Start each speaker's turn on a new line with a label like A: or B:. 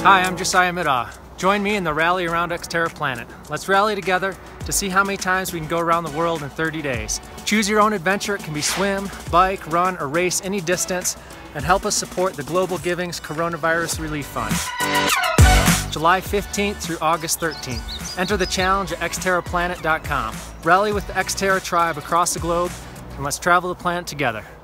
A: Hi, I'm Josiah Middaugh. Join me in the rally around XTERRA planet. Let's rally together to see how many times we can go around the world in 30 days. Choose your own adventure. It can be swim, bike, run, or race any distance, and help us support the Global Giving's Coronavirus Relief Fund. July 15th through August 13th. Enter the challenge at XTERRAplanet.com. Rally with the XTERRA tribe across the globe, and let's travel the planet together.